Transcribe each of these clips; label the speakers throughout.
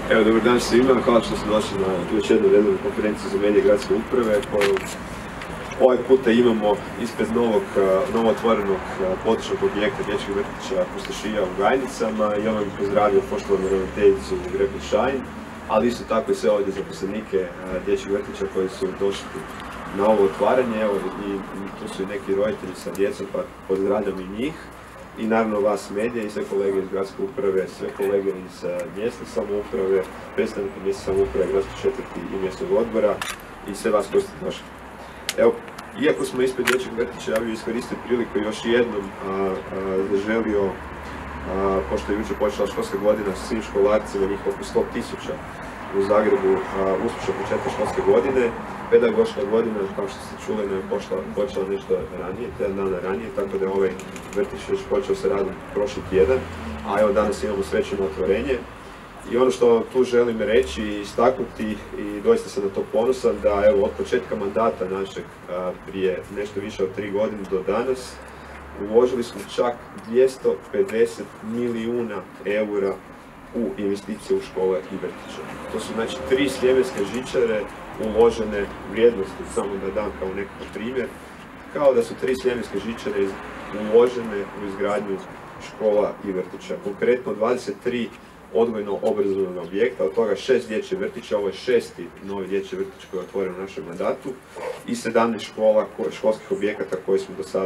Speaker 1: Evo, dobar dan svima, hvala što ste došli na još jednu redovnu konferenciju za medije gradske uprave koju ovaj puta imamo ispred novo otvorenog područnog objekta dječjeg vrtića Pustošija u Gajnicama i ono bih pozdravio poštovanu ravnateljicu Grepu Šajn, ali isto tako i sve ovdje zaposlenike dječjeg vrtića koji su došli na ovo otvaranje. Evo, i tu su i neki roditelji sa djecom, pa pozdravljam i njih. I naravno vas medije i sve kolege iz gradske uprave, sve kolege iz mjesne samouprave, predstavnike mjesne samouprave, gradske četvrti i mjesnog odbora i sve vas koji ste došli. Evo, iako smo ispred dječjeg vrtića, ja bih iskoristio priliku još jednom zaželio, pošto je jučer počela školska godina sa svim školarcima, njih oko 100.000 u Zagrebu, uspješan početak školske godine. Pedagoška godina, kao što ste čuli, je počela nešto ranije, tjedan dana ranije, tako da je ovaj vrtić već počeo sa radom prošli tjedan, a evo danas imamo svečano otvorenje. I ono što tu želim reći i istaknuti, i doista sam na to ponosan, da evo od početka mandata našeg prije nešto više od 3 godine do danas uložili smo čak 250 milijuna eura u investicije u škole i vrtiće. To su znači 3 sljemenske žičare uložene vrijednosti, samo da dam kao nekakav primjer, kao da su 3 sljemenske žičare uložene u izgradnju škola i vrtića. Konkretno 23 odgojno-obrazovnog objekta, od toga 6 dječjih vrtića, ovo je 6. novi dječji vrtić koji je otvoren u našem mandatu, i 17 školskih objekata koji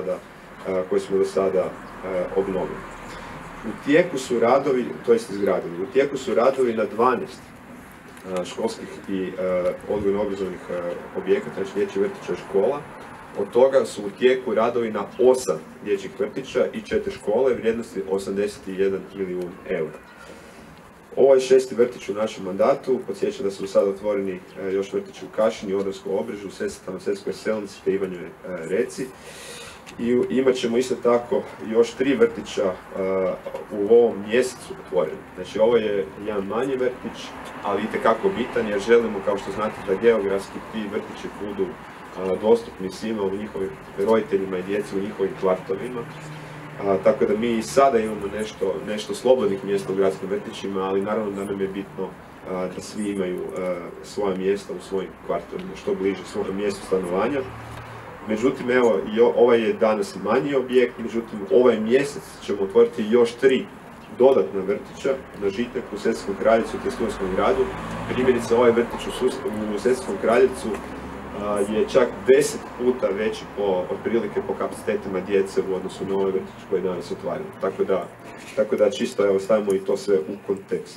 Speaker 1: smo do sada obnovili. U tijeku su radovi, to jest izgradili, u tijeku su radovi na 12 školskih i odgojno-obrazovnih objekata, znači dječjih vrtića i škola. Od toga su u tijeku radovi na 8 dječjih vrtića i 4 škole vrijednosti 81 milijun eura. Ovo je 6. vrtić u našem mandatu, podsjećam da su sada otvoreni još vrtići u Kašini, Odarskom Obrežju, Sesvetama-Selskoj Selnici te Ivanjevoj Reci. I imat ćemo isto tako još 3 vrtića u ovom mjesecu otvoreni. Znači ovo je jedan manji vrtić, ali itekako bitan jer želimo, kao što znate, da geografski ti vrtići budu dostupni svima, u njihovim roditeljima i djeci u njihovim kvartovima. Tako da mi i sada imamo nešto slobodnih mjesta u gradskim vrtićima, ali naravno da nam je bitno da svi imaju svoje mjesta u svojim kvartovima, što bliže svom mjestu stanovanja. Međutim, evo, ovaj je danas manji objekt, međutim, ovaj mjesec ćemo otvoriti još 3 dodatna vrtića na Žitnjaku, u Sesvetskom Kraljevcu te Studentskom gradu. Primjerice, ovaj vrtić u Sesvetskom Kraljevcu je čak 10 puta veći otprilike po kapacitetima djece u odnosu na ovaj vrtić koji je danas otvoren. Tako da čisto evo, stavimo i to sve u kontekst.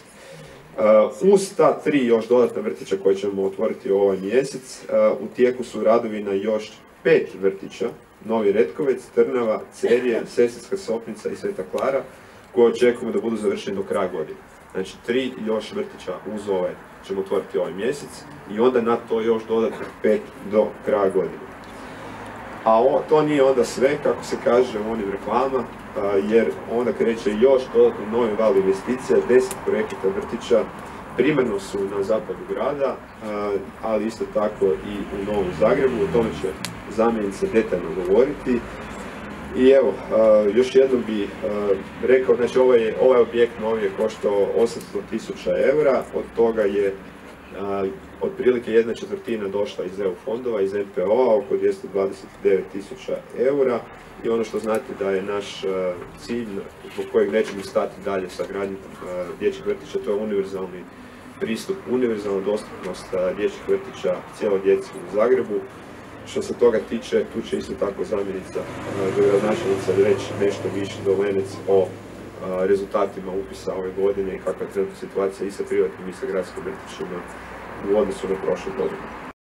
Speaker 1: Uz ta 3 još dodatna vrtića koje ćemo otvoriti ovaj mjesec, u tijeku su radovi na još 5 vrtića, Novi Retkovec, Trnava, Cerje, Sesvetska Sopnica i Sveta Klara, koje očekujemo da budu završeni do kraja godine. Znači 3 još vrtića uz ovaj ćemo otvoriti ovaj mjesec i onda na to još dodatnih 5 do kraja godine. A to nije onda sve, kako se kaže u onim reklama, jer onda kreće još dodatno novi val investicija, 10 projekata vrtića, primarno su na zapadu grada, ali isto tako i u Novom Zagrebu, o tome će zamjenica detaljno govoriti. I evo, još jednom bih rekao, znači ovaj objekt novi je koštao 800.000 eura, od toga je otprilike 1/4 došla iz EU fondova, iz NPO-a, oko 229.000 eura. I ono što znate da je naš cilj, zbog kojeg nećemo stati dalje sa gradnjom dječjih vrtića, to je univerzalni pristup, univerzalna dostupnost dječjih vrtića cijeloj djeci u Zagrebu. Što se toga tiče, tu će isto tako zamjenica gradonačelnica reći nešto više Dolenec o rezultatima upisa ove godine i kakva je trenutna situacija i sa privatnim i sa gradskim vrtićima u odnosu na prošlu godinu.